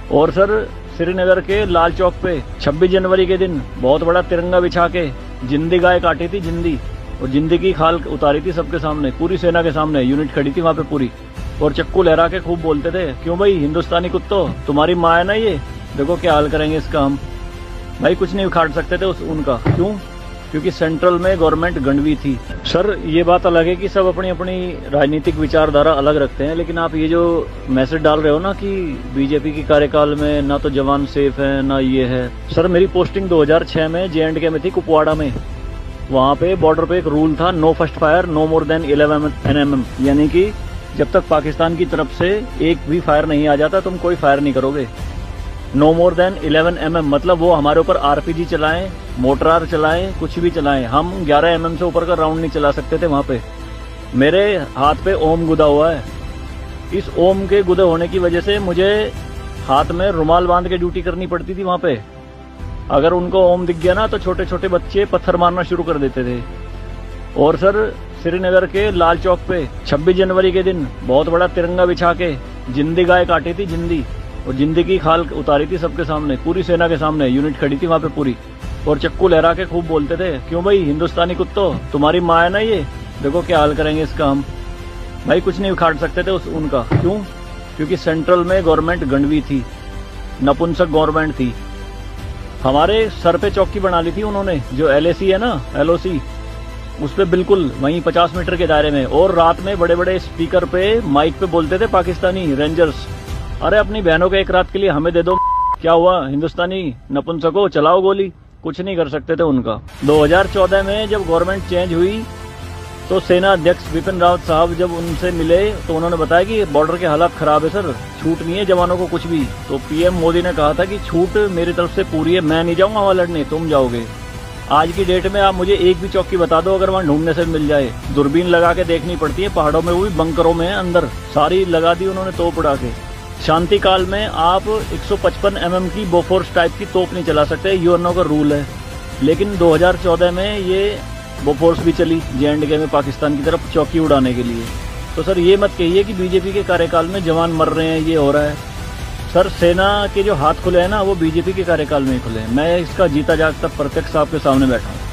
और सर श्रीनगर के लाल चौक पे 26 जनवरी के दिन बहुत बड़ा तिरंगा बिछा के जिंदी गाय काटी थी, जिंदी, और जिंदी की खाल उतारी थी सबके सामने, पूरी सेना के सामने। यूनिट खड़ी थी वहां पे पूरी, और चक्कू लहरा के खूब बोलते थे, क्यों भाई हिंदुस्तानी कुत्तों, तुम्हारी माँ है ना ये, देखो क्या हाल करेंगे इसका हम। भाई कुछ नहीं उखाड़ सकते थे उनका। क्यों? क्योंकि सेंट्रल में गवर्नमेंट गंडवी थी। सर ये बात अलग है कि सब अपनी अपनी राजनीतिक विचारधारा अलग रखते हैं, लेकिन आप ये जो मैसेज डाल रहे हो ना कि बीजेपी की कार्यकाल में ना तो जवान सेफ है ना ये है। सर मेरी पोस्टिंग 2006 में JNK में थी, कुपवाड़ा में। वहां पे बॉर्डर पे एक रूल था, no first fire no more than 11 NM, यानी कि जब तक पाकिस्तान की तरफ से एक भी फायर नहीं आ जाता तुम कोई फायर नहीं करोगे। नो मोर देन 11 mm मतलब वो हमारे ऊपर RPG चलाएं, मोटरार चलाएं, कुछ भी चलाएं, हम 11 mm से ऊपर का राउंड नहीं चला सकते थे वहां पे। मेरे हाथ पे ओम गुदा हुआ है। इस ओम के गुदे होने की वजह से मुझे हाथ में रुमाल बांध के ड्यूटी करनी पड़ती थी वहां पे। अगर उनको ओम दिख गया ना तो छोटे छोटे बच्चे पत्थर मारना शुरू कर देते थे। और सर श्रीनगर के लाल चौक पे 26 जनवरी के दिन बहुत बड़ा तिरंगा बिछा के जिंदी गाय काटी थी, जिंदी, और जिंदी की खाल उतारी थी सबके सामने, पूरी सेना के सामने। यूनिट खड़ी थी वहां पे पूरी, और चक्कू लहरा के खूब बोलते थे, क्यों भाई हिंदुस्तानी कुत्तों, तुम्हारी माँ है ना ये, देखो क्या हाल करेंगे इसका हम। भाई कुछ नहीं उखाड़ सकते थे उनका। क्यों? क्योंकि सेंट्रल में गवर्नमेंट गंडवी थी, नपुंसक गवर्नमेंट थी। हमारे सर पे चौकी बना ली थी उन्होंने, जो LAC है ना, LOC, उस पे बिल्कुल वहीं 50 मीटर के दायरे में। और रात में बड़े बड़े स्पीकर पे माइक पे बोलते थे पाकिस्तानी रेंजर्स, अरे अपनी बहनों को एक रात के लिए हमें दे दो, क्या हुआ हिंदुस्तानी नपुंसको, चलाओ गोली। कुछ नहीं कर सकते थे उनका। 2014 में जब गवर्नमेंट चेंज हुई तो सेना अध्यक्ष बिपिन रावत साहब जब उनसे मिले तो उन्होंने बताया कि बॉर्डर के हालात खराब है सर, छूट नहीं है जवानों को कुछ भी। तो PM मोदी ने कहा था कि छूट मेरी तरफ से पूरी है, मैं नहीं जाऊंगा वहां लड़ने, तुम जाओगे। आज की डेट में आप मुझे एक भी चौकी बता दो अगर वहां ढूंढने से मिल जाए। दूरबीन लगा के देखनी पड़ती है पहाड़ों में, वो भी बंकरों में अंदर, सारी लगा दी उन्होंने तोप उड़ा के। शांति काल में आप 155 mm की बोफोर्स टाइप की तोप नहीं चला सकते, UNO का रूल है। लेकिन 2014 में ये बोफोर्स भी चली JNK में पाकिस्तान की तरफ चौकी उड़ाने के लिए। तो सर ये मत कहिए कि बीजेपी के कार्यकाल में जवान मर रहे हैं, ये हो रहा है। सर सेना के जो हाथ खुले हैं ना वो बीजेपी के कार्यकाल में ही खुले हैं। मैं इसका जीता जागता प्रत्यक्ष आपके सामने बैठा हूँ।